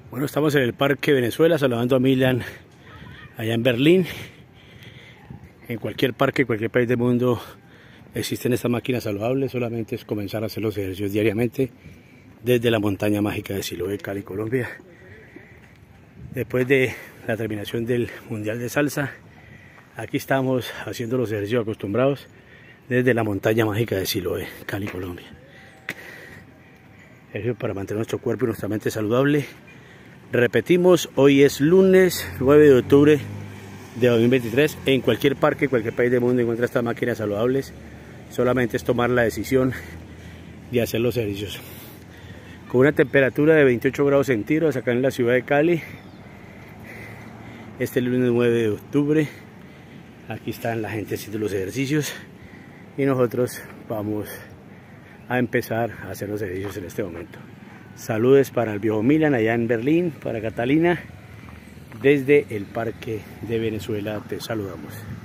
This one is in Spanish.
Bueno, estamos en el Parque Venezuela saludando a Milan allá en Berlín. En cualquier parque, cualquier país del mundo existen estas máquinas saludables, solamente es comenzar a hacer los ejercicios diariamente desde la montaña mágica de Siloé, Cali, Colombia. Después de la terminación del Mundial de Salsa, aquí estamos haciendo los ejercicios acostumbrados desde la montaña mágica de Siloé, Cali, Colombia. Ejercicio para mantener nuestro cuerpo y nuestra mente saludable. Repetimos, hoy es lunes 9 de octubre de 2023. En cualquier parque, cualquier país del mundo encuentra estas máquinas saludables. Solamente es tomar la decisión de hacer los ejercicios. Con una temperatura de 28 grados centígrados acá en la ciudad de Cali. Este lunes 9 de octubre. Aquí están la gente haciendo los ejercicios. Y nosotros vamos a empezar a hacer los ejercicios en este momento. Saludos para el viejo Milan allá en Berlín, para Catalina. Desde el Parque de Venezuela te saludamos.